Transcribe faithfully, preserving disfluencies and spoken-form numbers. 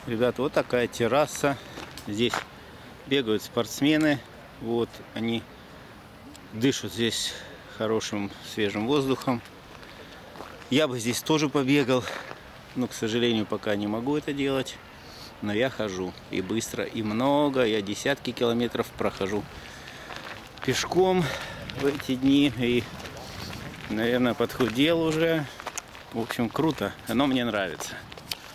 Ребята, вот такая терраса. Здесь бегают спортсмены. Вот они дышат здесь хорошим свежим воздухом. Я бы здесь тоже побегал, но, к сожалению, пока не могу это делать. Но я хожу и быстро, и много. Я десятки километров прохожу пешком в эти дни. И, наверное, подхудел уже. В общем, круто. Оно мне нравится.